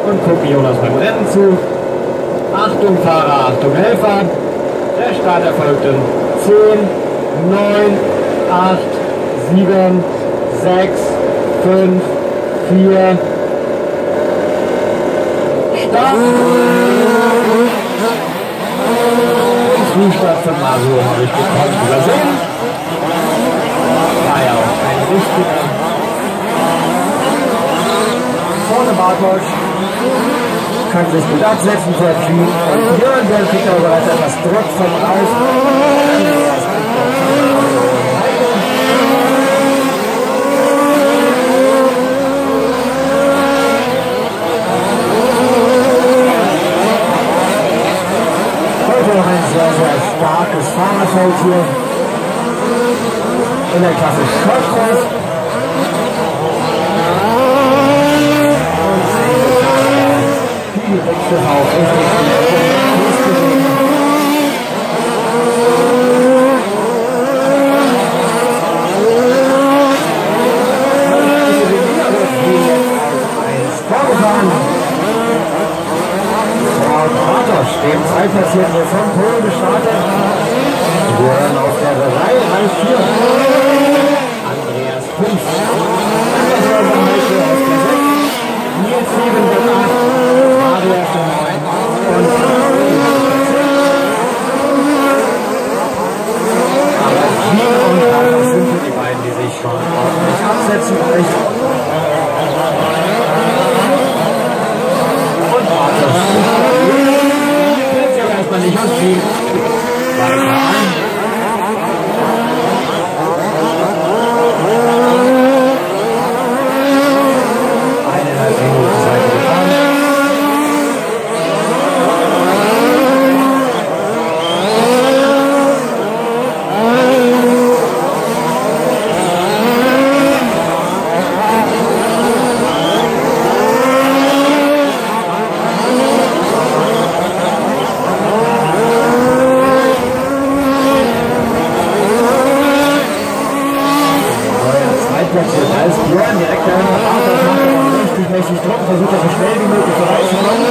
und gucken Jonas beim Rennen zu. Achtung Fahrer, Achtung Helfer. Der Start erfolgt in 10, 9, 8, 7, 6, 5, 4, Start! Den Frühstart von Mario habe ich bekommen übersehen. War ja auch kein richtiger. Vorne Bartosch. Kann sich gut absetzen für G. Und Jörn, der kriegt aber bereits etwas Druck von raus. Heute noch ein sehr, sehr starkes Fahrerfeld hier in der Klasse Shortcross. Die Wechsel auch dem Zeitpassierten hier von Polen gestartet. Wir hören auf der 3, Rang 4. Andreas 5. Anders war der Heike auf der 6. Nils 7 der 8. Mario auf der 9. Und aber Gino und Carlos sind für die beiden, die sich schon ordentlich absetzen. Und Bartosch. Nicht anziehen. Weiter an. Eineinhalb Minuten Zeit gefahren. Da ist Björn direkt dahinter. Bartosch macht aber richtig mächtig Druck, versucht das so schnell wie möglich vorbeizukommen.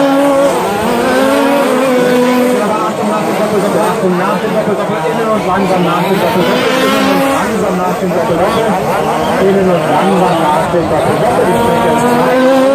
Aber Achtung nach dem Doppeldoppel, Achtung nach dem Doppeldoppel, innen und langsam nach dem Doppeldoppel, innen und langsam nach dem Doppeldoppel, innen und langsam nach dem Doppeldoppel. Die Strecke ist frei.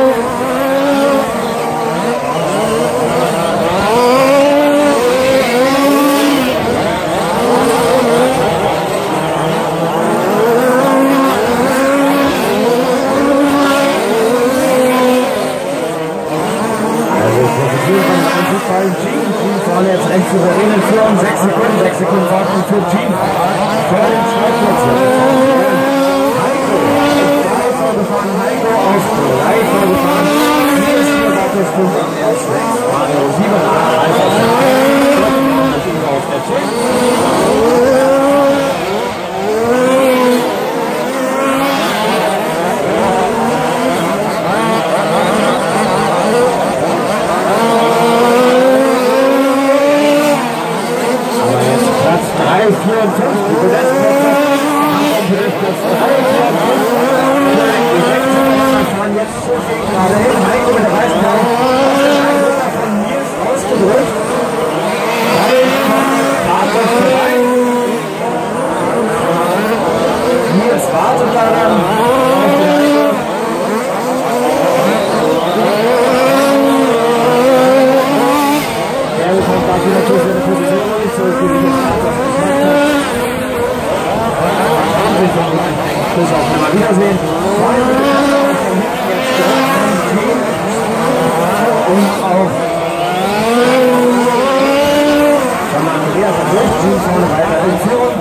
Vorne jetzt rechts souverän in Führung, 6 Sekunden Vorsprung für Team. Vor dem Zweitplatz. Heiko vorgefahren, Heiko auf 3 vorgefahren. Hier ist der Bartosch 5 am ersten 6. Mario 7, 8, auf der 10. Wiedersehen. Und auch von Andreas Team vorne weiter in Führung.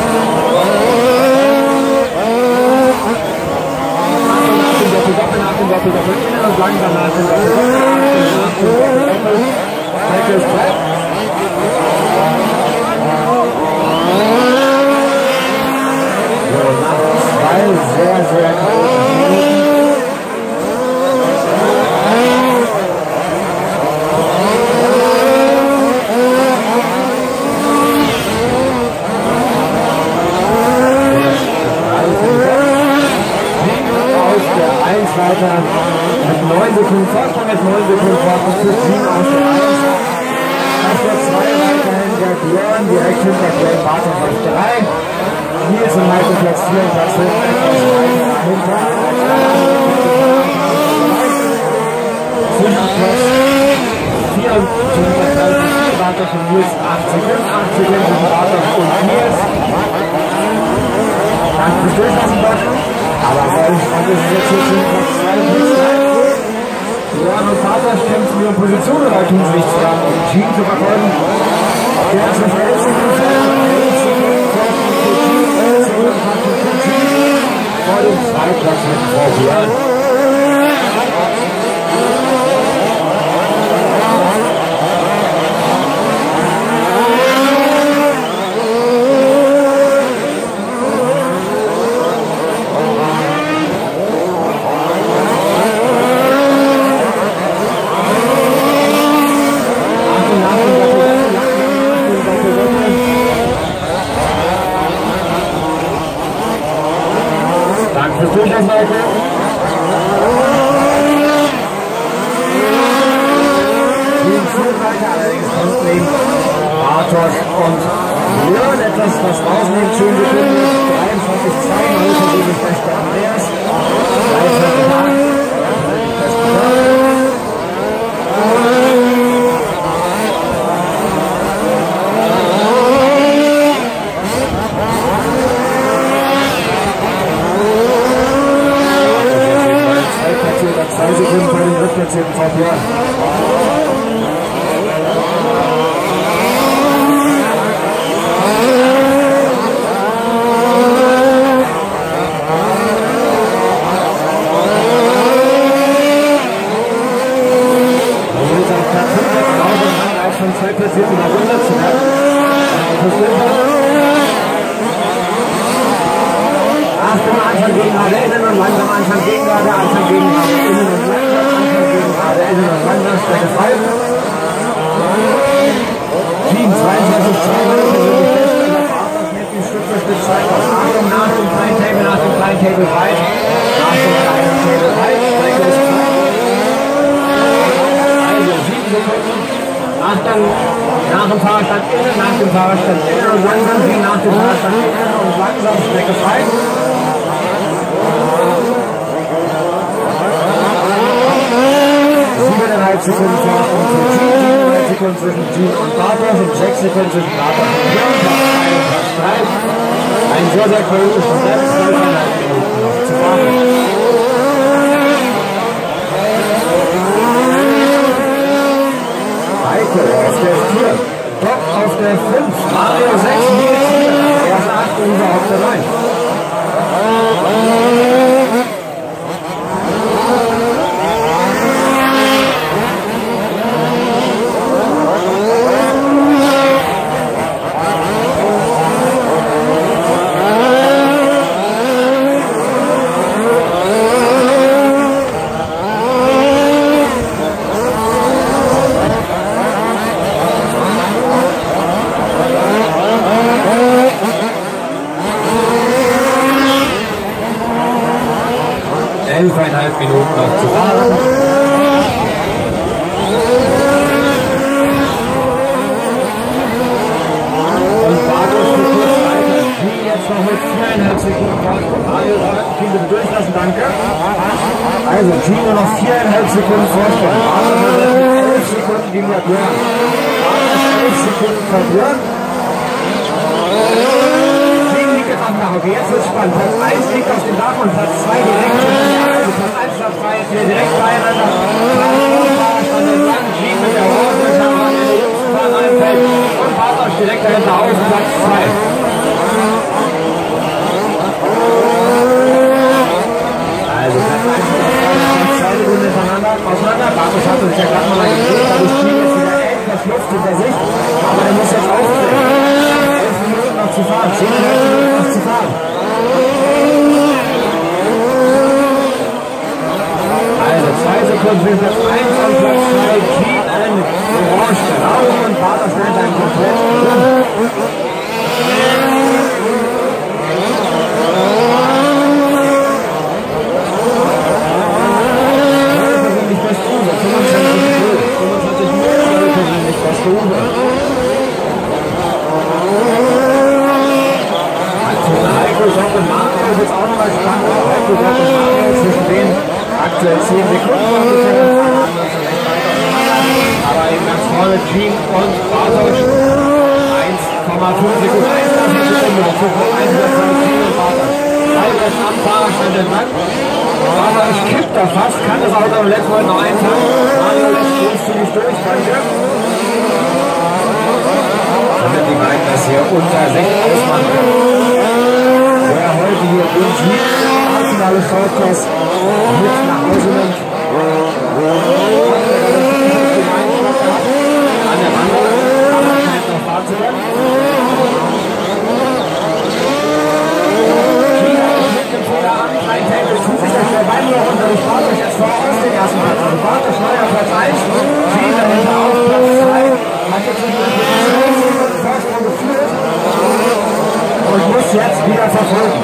Nach dem Doppeldoppel, innen und langsam nach dem Doppeldoppel. Strecke ist frei. Sehr, sehr weiter mit 9 Sekunden Vorsprung. mit 9 Sekunden Vorsprung für Jean aus der 1. Auf der 2 weiterhin der Björn, direkt hinter Glenn Barton auf 3. Nielsen halt auf Platz 4 und Platz 5 etwas weiter hinter. Zwischenplatz 4 und Barton von Nielsen 8 Sekunden, 8 Sekunden von Barton und Niels. Danke fürs Durchlassen, Barton. Aber sonst ist jetzt hier schon Platz 2 und Platz 3. Björn und Vater kämpfen um Position, aber tun sie nichts dran, um Team zu verfolgen. Der ist auf 11 Sekunden vor dem Zweitplatz mit Frau Björn. Bartosch und Björn etwas was rausnehmen, 10 Sekunden, 23, 2, mal persönlich bester Andreas, 23, 8, Sekunden vor dem drittplatzierten Frau Björn. Zweitplatzierten nach 100 zu werden. Achtung, Anfang gegen gerade innen und langsam Anfang gegen gerade, Anfang gegen gerade innen und langsam Anfang gegen gerade innen und langsam Strecke 5. Team 22, 2, persönlich best, und der Bartosch mit dem Stück für Stück Zeit aus. Achtung, nach dem kleinen Table weit. Nach dem kleinen Table weit, Strecke ist frei. Also 7 Sekunden. Achtung, nach dem Fahrstand innen, nach dem Fahrstand innen und langsam, wie nach dem Fahrstand innen und langsam, Strecke frei. 7,5 Sekunden Vorsprung für Jean, 7,5 Sekunden zwischen Jean und Bartosch und 6 Sekunden zwischen Bartosch und Björn, Platz 2 und Platz 3. Ein sehr, sehr chaotisches Rennen, 12,5 Minuten noch zu fahren. Heiko auf der 4, Doc auf der 5, Mario 6, Nils 4, erste 8 und überhaupt dabei. Minuten noch zu fahren. Und Bartosch für kurz weiter. Die jetzt noch mit 4,5 Sekunden Vorsprung. Mario bitte durchlassen, danke. Also Team nur noch 4,5 Sekunden Vorsprung. Bartosch mit 11 Sekunden gegen der Björn. Bartosch 11 Sekunden vor Björn. Okay, jetzt wird spannend. Platz 1 liegt auf dem Dach und Platz 2 direkt hinter. Platz 1, Platz 2 jetzt hier direkt beieinander. Stand entlang, Jean mit der Hose, Kamera in der jüngsten Fahrt einfällt und Bartosch direkt dahinter auf Platz 2. Also Platz 1 und Platz 2 Sekunden hintereinander auseinander. Bartosch hatte sich ja gerade mal gedreht, dadurch Jean jetzt wieder etwas Luft hinter sich, aber er muss jetzt aufdrehen. 11 Minuten noch zu fahren, 10 Minuten noch zu fahren. Also 2 Sekunden für Platz 1 und Platz 2 Jean in Orange Grau und Bartosch nennt einen komplett persönlich best Umsatz. Stube. Heiko Schock und Mario ist jetzt auch nochmal spannend. Heiko Schock und Mario zwischen denen aktuell 10 Sekunden ungefähr. Aber eben ganz vorne Jean und Bartosch 1,5 Sekunden. 1,5 Sekunden. 1,5 Jean und Bartosch. Beide jetzt am Fahrerstand entlang. Bartosch kippt da fast, kann das Auto am letzten Mal noch einfangen. Mario lässt großzügig durch, danke. Damit die beiden das hier unter 6 ausmachen. Wer heute hier den Sieg nationale Shortcast mit nach Hause nimmt. An der Wand, aber scheint noch fahren zu werden. China mit dem Fehler an, kein Tempo, tut sich das der Bein noch unter die Bartosch jetzt vor aus den ersten Platz. Und Bartosch neu auf Platz 1, China dahinter auf Platz 2, hat jetzt nicht den Vorsprung geführt. Und muss jetzt wieder verfolgen.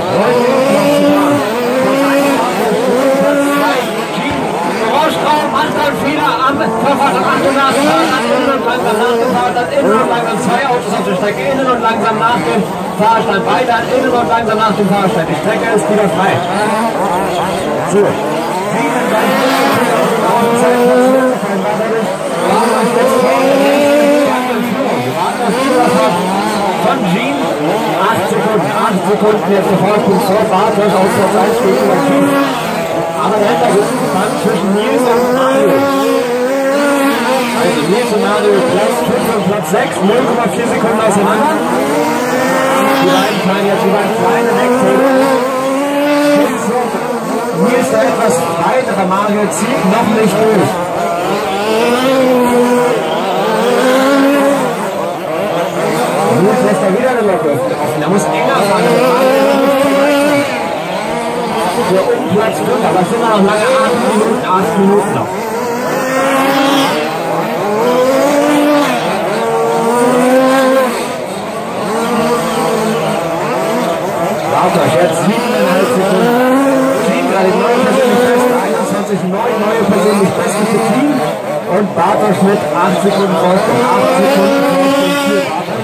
Rauschraum, Anton Fehler am Verfahren nachgefahren, hat innen und langsam nachgefahren, hat innen und langsam 2 Autos auf der Strecke, innen und langsam nach dem Fahrstand, weiter innen und langsam nach dem Fahrstand. Die Strecke ist wieder frei. So. Von Jean 8 Sekunden jetzt der Vorsprung vor Bartosch auf Platz 1 gegenüber Jean. Aber dahinter wird es spannend zwischen Nils und Mario. Also Nils und Mario Platz 5 und Platz 6, 0,4 Sekunden auseinander. Die beiden fahren jetzt über einen kleinen Wechsel. Nils da etwas weiter, Mario zieht noch nicht durch. Nils lässt da wieder eine Locke offen. Er muss enger fahren. Für um Platz 5, aber es sind noch lange 8 Minuten noch. Bartosch jetzt 7,5 Sekunden. Team gerade neue persönlich beste, 21,9 neue persönlich beste für Team. Und Bartosch mit 8 Sekunden Vorsprung. 8 Sekunden Vorsprung für Bartosch.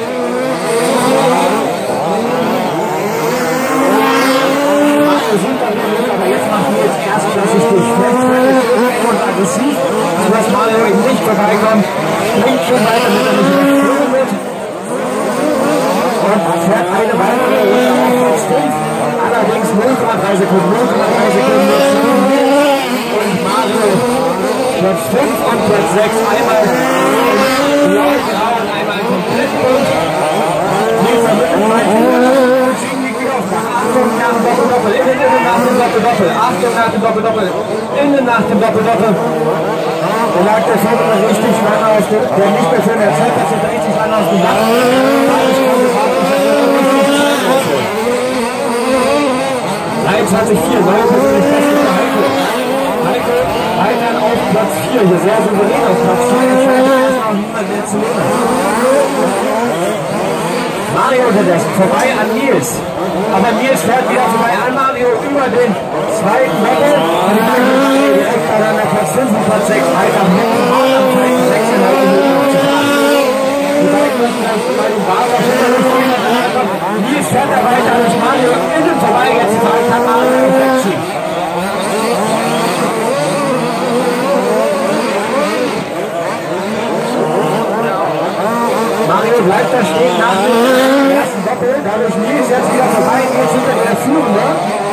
Aber jetzt macht wir jetzt erstklassig durch. Und aggressiv, sodass Mario eben nicht vorbeikommt. Springt schon weiter, damit er nicht überflogen wird. Und fährt eine weitere Runde auf Platz 5. Allerdings 0,3 Sekunden, 0,3 Sekunden. Und Mario Platz 5 und Platz 6 einmal blau, grau und einmal komplett bunt. Dieser Achtung nach dem Doppel-Doppel, innen nach dem Doppel-Doppel, Achtung nach dem Doppel-Doppel, innen nach dem Doppel-Doppel. Da lag der Viertel richtig lang aus dem, der nicht mehr schön erzählt hat, sich richtig lang aus dem Dach. 23,4, neue persönlich beste für Heiko. Heiko weiter auf Platz 4, hier sehr souverän auf Platz 4, entscheidet erstmal niemand mehr zu nehmen. Mario unterdessen vorbei an Nils. Aber Nils fährt wieder vorbei an Mario über den zweiten Level. Und direkt an der Platz 5 und Platz 6 weiter mit dem Ball am zweiten 6,5 Minuten zu fahren. Die beiden müssen dann bei den Bartosch Nils fährt da weiter durch Mario innen vorbei. Jetzt kann Mario wegziehen. Mario bleibt da stehen nach dem ersten Doppel, dadurch Nils jetzt wieder vorbei, Nils hinter der Führende.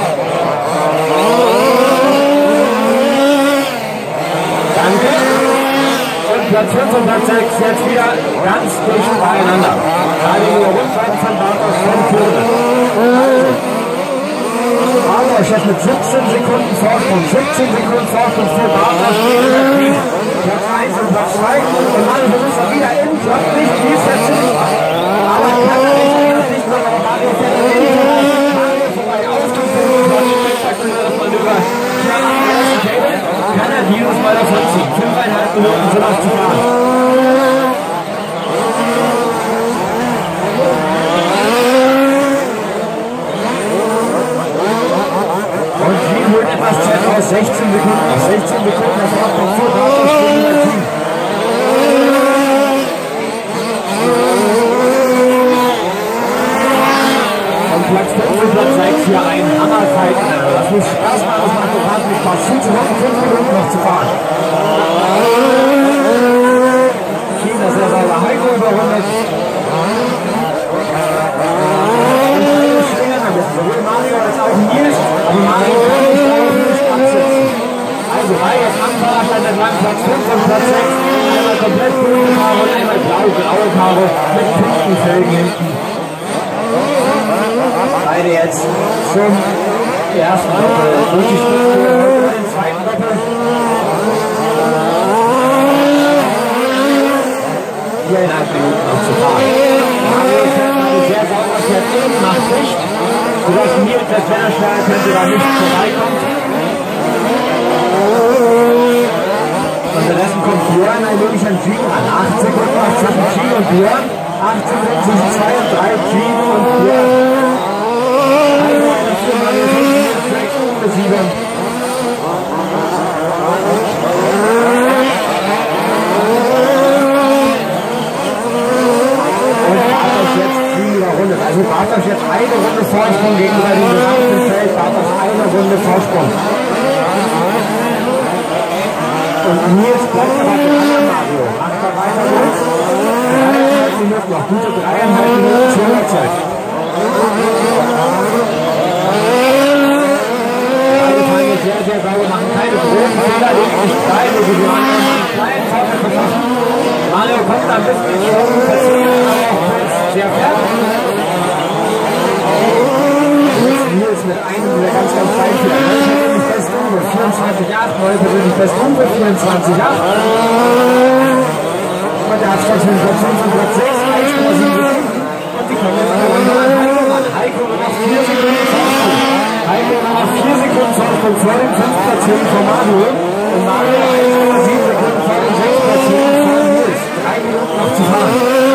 Danke. Und Platz 5 und Platz 6 jetzt wieder ganz dicht beieinander. Gerade die Rundfahrt von Bartosch von Führende. Bartosch jetzt mit 17 Sekunden Vorsprung, 17 Sekunden Vorsprung für Bartosch gegen Platz 1 und Platz 2. Und Mario versucht es wieder in, klappt nicht, wie ist das ziemlich weit. Aber kann er nicht mehr, aber Mario fährt in. Mario vorbei auf dem Platz, spektakuläres Manöver. Kann er dieses Mal davon ziehen. 5,5 Minuten sind noch zu fahren. Und sie holt etwas Zeit aus 16 Sekunden. Auf 16 Sekunden, das war noch vor Bartosch gegen das Team. 5 und Platz 6. Einmal komplett grüne Farbe und einmal blau-graue Farbe mit pinken Felgen hinten. Beide jetzt zum ersten Doppel durch die Spitze, den zweiten Doppel. 4,5 Minuten noch zu fahren. Mario fährt gerade sehr sauber, fährt eben nach Licht, sodass Nils, wenn er schneller könnte, da nicht vorbeikommt. Unterdessen kommt Björn ein wenig an Jean an. 8 Sekunden auf zwischen Jean und Björn. 8 Sekunden zwischen 2 und 3, Jean und Björn. Also Bartosz jetzt eine Runde Vorsprung gegenüber dem gesamten Feld. Bartosz eine Runde Vorsprung. Und Nils bleibt aber dran an Mario. Macht er weiter los. 3,5 Minuten noch. Gute 3,5 Minuten Schulzeit. Beide fahren jetzt sehr, sehr sauber, machen keine großen Fehler, legen sich beide wie die anderen einen kleinen Vorteil verschaffen. Mario kommt da ein bisschen schon passiert, aber auch sehr fertig. Nils mit einem der ganz, ganz feinen Fehler. Neu persönlich best Umwe 24,8, neu persönlich best Umwe 24,8. Und der Abstand zwischen Platz 5 und Platz 6, 1,7 Sekunden. Und die kommen jetzt an Heiko ran. Heiko nur noch 4 Sekunden Vorsprung. Heiko nur noch 4 Sekunden Vorsprung vor dem 5. Platzierten von Mario. Und Mario 1,7 Sekunden vor dem 6. Platzierten von Nils. 3 Minuten noch zu fahren.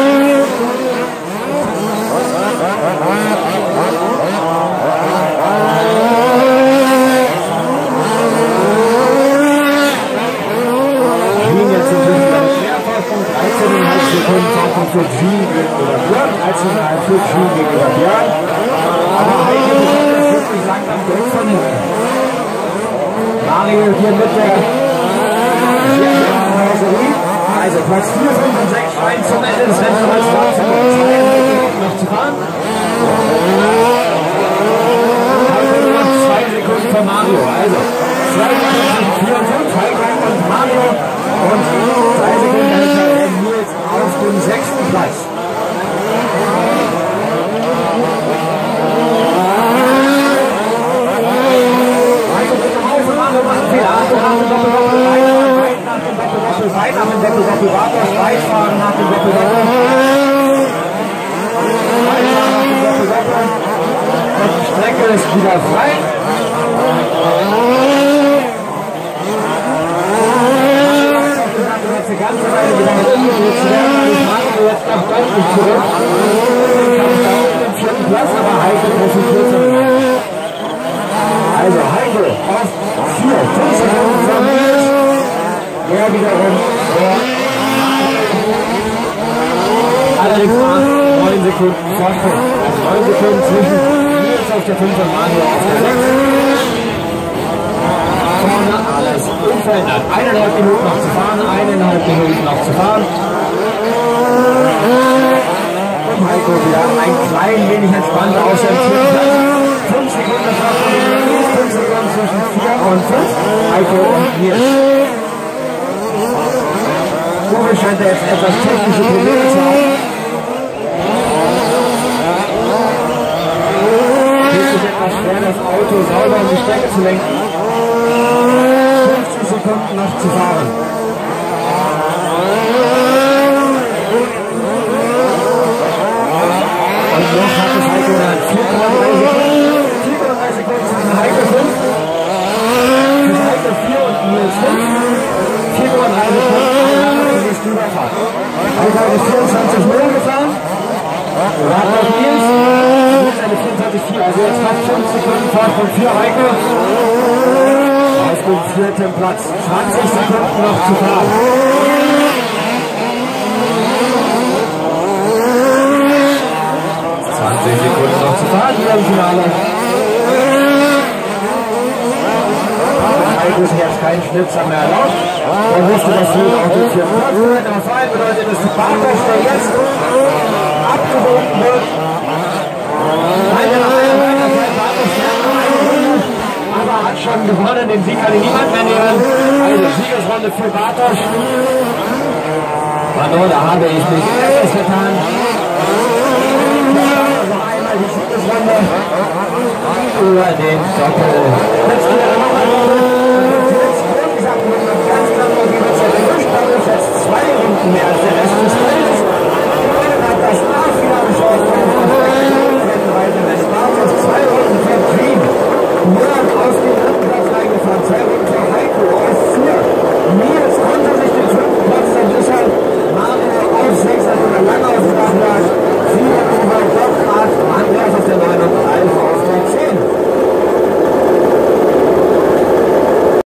Für Jean gegenüber Björn, 13,5 für Jean gegenüber Björn. Aber Heike bekommt das wirklich langsam Druck von hinten. Mario hier mit der Karosserie. Also Platz 4, 5 und 6 rein zum Ende des Rennens als Platz 2 noch zu fahren. Heike nur noch 2 Sekunden für Mario. Also 2 Sekunden, 4 und 5, Heike und Mario. Und 3 Sekunden hinter Nils auf dem 6. Platz. Heiko wird noch auf und Mario macht Fehler. Achtung nach dem Doppel-Doppel, weit nach dem Doppel-Doppel, weit nach dem Doppel-Doppel, Bartosz weit fahren nach dem Doppel-Doppel. Weit fahren nach dem Doppel-Doppel. Und die Strecke ist wieder frei. Die ganze Weile wieder umgedreht zu werden, weil ich Mario jetzt noch deutlich zurück. Ich habe da unten im 4. Platz, aber Heiko profitiert von mir. Also Heiko auf 4, 5 Sekunden von Nils. Er wiederum allerdings 9 Sekunden Vorsprung. Also 9 Sekunden zwischen Nils auf der 5 und Mario auf der 6. Vorne alles unverändert. 1,5 Minuten noch zu fahren, 1,5 Minuten noch zu fahren. Und Heiko wieder ein klein wenig entspannter aus dem 4. Platz. 5 Sekunden Vorsprung gegen Nils, 5 Sekunden zwischen 4 und 5. Heiko und Nils. Uwe scheint er jetzt etwas technische Probleme zu haben. Es ist etwas schwer, das Auto sauber um die Strecke zu lenken. 50 Sekunden noch zu fahren. Und noch hat es Heiko dann 4,3 Sekunden. 4,3 Sekunden zwischen Heiko 5. Zwischen Heiko 4 und Nils 5. 4,3 Sekunden für die nächste Überfahrt. Heiko hat 24,0 gefahren. Warten auf Nils. Nils eine 24,4. Also jetzt fast 5 Sekunden Vorsprung für Heiko. Auf dem 4. Platz. 20 Sekunden noch zu fahren. 20 Sekunden noch zu fahren hier im Finale. Heiko ist jetzt kein Schnitzer mehr erlaubt. Er wusste, dass wir auf dem 4. Platz sind. Aber vor allem bedeutet es, dass Bartosz, der jetzt abgebogen wird. Aber hat schon haben gewonnen, den Sieg kann niemand mehr nehmen. Also Siegesrunde für Bartosch. Pardon, da habe ich mich etwas getan. Noch einmal die Siegesrunde über den Doppel. Jetzt wieder noch einmal.